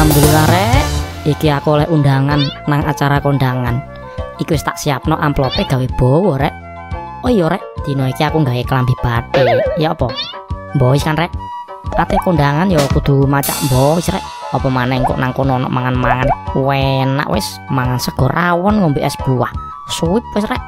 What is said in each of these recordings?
Alhamdulillah rek, iki aku oleh undangan nang acara kondangan. Iku wis tak siapno amplope gawe bawa rek. Oh iya rek, dino iki aku gawe klambi batik. Ya apa? Mbok kan rek. Ate kondangan ya kudu macak mbok wis rek. Apa maneh kok nang kono ono mangan-mangan enak wis, mangan sego rawon ngombe es buah. Suwip wis rek.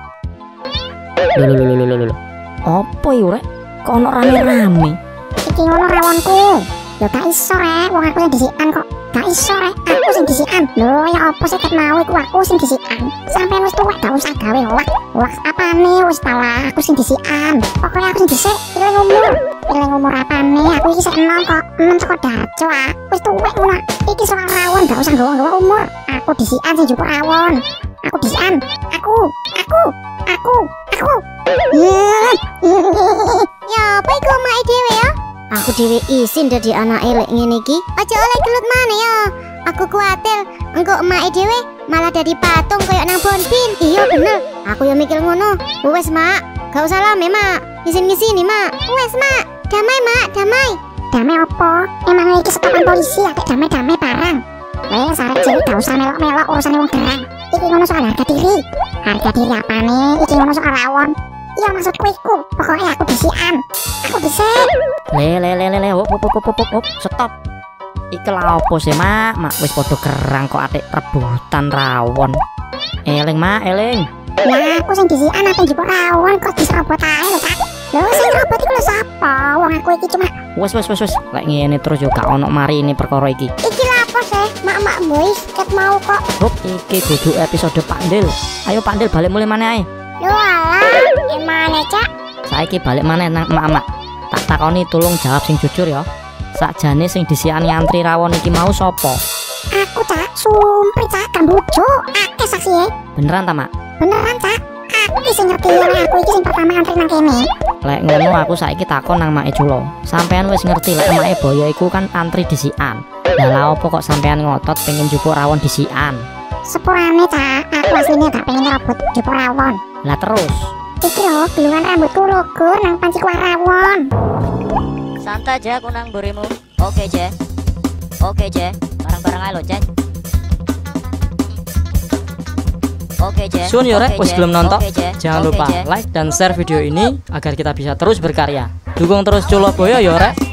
Lho. Apa yo rek? Kok ono rame-rame? Iki ngono rawonku. Lho gak iso rek, wong aku sing disikan kok. Gak iso rek, aku sing disikan. Lho ya apa sih ket mau iku aku sing disikan. Sampeyan wis tuwek gak usah gawe hoak apane wis talah aku sing disikan. Pokoknya aku sing dhisik ilang umur apane aku iki sik enom kok. Enom saka daco ah. Wis tuwek ngono. Iki soal rawon gak usah nggawa umur. Aku disikan sing jupuk rawon. Aku disikan. Aku. Ya apa iku omahe dhewe ya? Aku dhewe isin dadi anak elek ngene iki. Aja oleh gelut mana ya. Aku kuatir engko emake dhewe malah dadi patung koyo nang Bonbin. Iya bener. Aku ya mikir ngono. Wes, Mak. Gak usah lame, Mak. Isin-isini, Mak. Wes, Mak. Damai, Mak. Damai. Damai apa? Emang iki setopan polisi ya damai-damai barang. Wes arek cilik gak usah melok-melok urusane wong gerang. Iki ngono soal harga diri. Harga diri apane? Iki ngono soal rawon. Iya maksudku iku. Pokoknya aku disikan. Aku disik. Hop, stop. Iki lha opo sih, Mak? Mak wis padha gerang kok atik rebutan rawon. Eling, Mak, eling. Lah aku sing disikan apa njupuk rawon kok diserobot ae lho, Kak. Lho sing robot iku lho sapa? Wong aku iki cuma Wes. Lek ngene terus yo gak ono mari ini perkara iki. Iki lapo sih? Mak boys ket mau kok. Hop, iki kudu episode Pandil. Ayo Pandil balik mulai mana ae. Lho alah, emane Cak? Saiki balik maneh nang emak-emak. Tak takoni tulung jawab sing jujur ya. Sakjane sing disiani antri rawon iki mau sapa? aku, Cak. Sumpah, Cak, kan bojo. Akeh saksihe. Beneran ta, Mak? Beneran, Cak. Aku iki sing ngerti yen aku iki sing pertama antri nang kene. Lek ngono aku saiki takon nang make Culo. Sampean wis ngerti lek make Boyo iku kan antri disikan. Lah lha opo kok sampean ngotot pengen jupuk rawon disikan? Sepurane, Cak. Aku asline gak pengen nyerobot jupuk rawon. Lah terus Iki lho, gulungan rambutku lugur nang panci kuah rawon. Santai aja aku nang burimu. Oke, Je. Bareng-bareng aja lo, Je. Oke, Je. Sun yo rek wis belum nonton. Oke, Je. Jangan Oke, lupa Je. like dan share video ini agar kita bisa terus berkarya. Dukung terus Culo Boyo yo rek.